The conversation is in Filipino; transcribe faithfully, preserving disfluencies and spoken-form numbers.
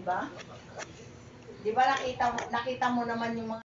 ba? Di ba nakita mo, nakita mo naman yung mga